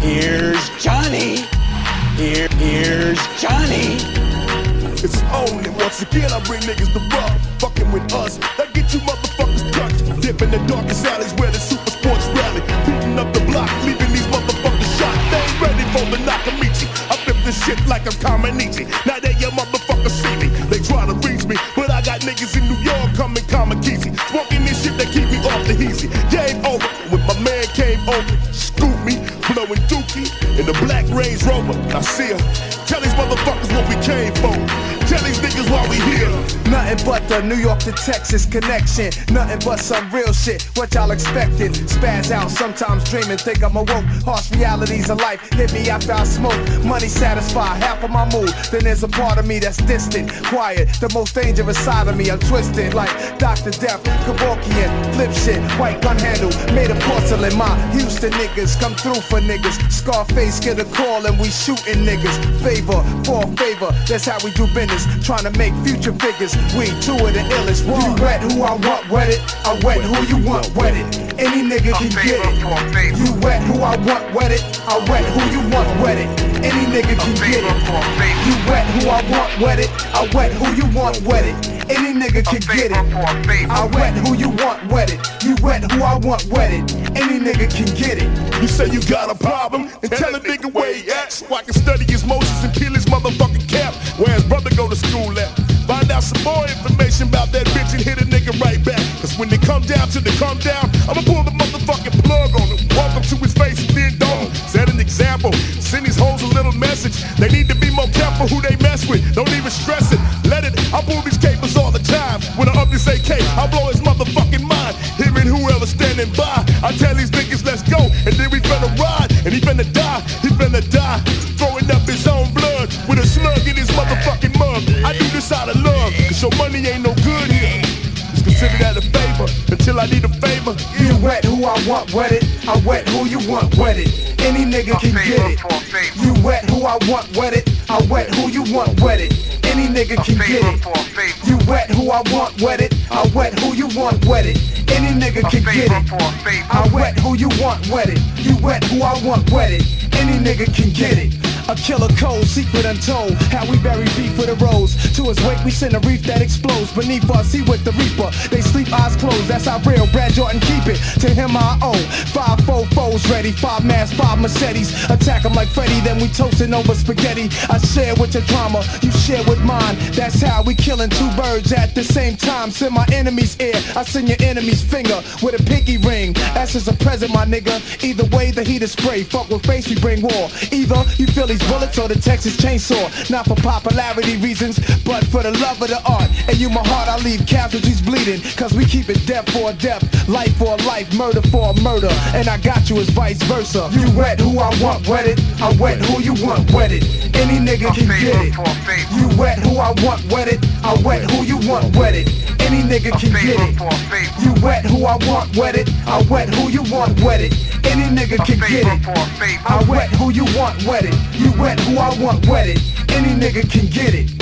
Here's Johnny. Here's Johnny. It's on, and once again I bring niggas to rough. Fucking with us, that get you motherfuckers touched. Dip in the darkest alleys where the super sports rally. Beating up the block, leaving these motherfuckers shot. They ain't ready for the Nakamichi. I flip this shit like a Kamanichi. Now they your motherfuckers see me. They try to reach me, but I got niggas in New York coming Kamakizi. Smoking this shit that keep me off the easy. Game over, when my man came over, scoop me, blowing dookie in the black Range Rover. I see her. Tell these motherfuckers what we came for. Tell these niggas why we here. Nothing but the New York to Texas connection. Nothing but some real shit. What y'all expected? Spaz out, sometimes dreaming, think I'm awoke. Harsh realities of life hit me after I smoke. Money satisfy half of my mood. Then there's a part of me that's distant, quiet. The most dangerous side of me, I'm twisted like Dr. Death, Kevorkian, flip shit, white gun handle, made of porcelain. My Houston niggas come through for niggas. Scarface get a call and we shooting niggas. Favor for favor, that's how we do business. Trying to make future figures. We two of the illest. You wet who I want wet it. I wet who you want wet it. Any nigga can get it. You wet who I want wet it. I wet who you want wet it. Any nigga can get it. You wet who I want wet it. I wet who you want wet it. Any nigga can get it. I wet who you want wet it. You wet who I want wet it. Any nigga can get it. You say you got a problem, and tell a nigga where he at, so I can study his motions and peel his motherfucking cap. Where his brother go to school at. Find out some more information about that bitch and hit a nigga right back. Cause when they come down to the come down, I'ma pull the motherfucking plug on him. Walk up to his face and then don't. Set an example, send these hoes a little message. They need to be more careful who they mess with. Don't even stress it, let it. I pull these capers all the time. When I up this AK, I blow his motherfucking mind. Him and whoever standing by, I tell these niggas let's go. And then we finna ride, and he finna die. He finna die, throwing up his own blood with a slug in his motherfucking mug. I do this out of love, cause your money ain't no good here. Just consider that a favor, until I need a favor. You wet who I want wet it. I wet who you want wet it. Any nigga can get it. You wet who I want wet it. I wet who you want wet it. Any nigga can get it. You wet who I want wet it. I wet who you want wet it. Any nigga can get it. I wet who you want wet it. You wet who I want wet it. Any nigga can get it. A killer code, secret untold. How we bury beef with a rose. To his wake, we send a reef that explodes. Beneath us, he with the reaper. They sleep, eyes closed. That's how real. Brad Jordan keep it. To him, I owe. 5 foes ready. 5 masks, 5 Mercedes. Attack him like Freddy, then we toasting over spaghetti. I share with your drama, you share with mine. That's how we killing 2 birds at the same time. Send my enemy's ear, I send your enemy's finger with a pinky ring. That's just a present, my nigga. Either way, the heat is spray. Fuck with face, we bring war. Either you feel these bullets or the Texas chainsaw. Not for popularity reasons, but for the love of the art. And you my heart, I leave casualties bleeding. Cause we keep it death for a death, life for a life, murder for a murder. And I got you as vice versa. You wet who I want wet it. I wet who you want wet it. Any nigga can get it. You wet who I want wet it. I wet who you want wet it. Any nigga can get it. You wet who I want wet it. I wet who you want wet it. Any nigga can get it. I wet who you want wet it. You wet who I want wet it. Any nigga can get it.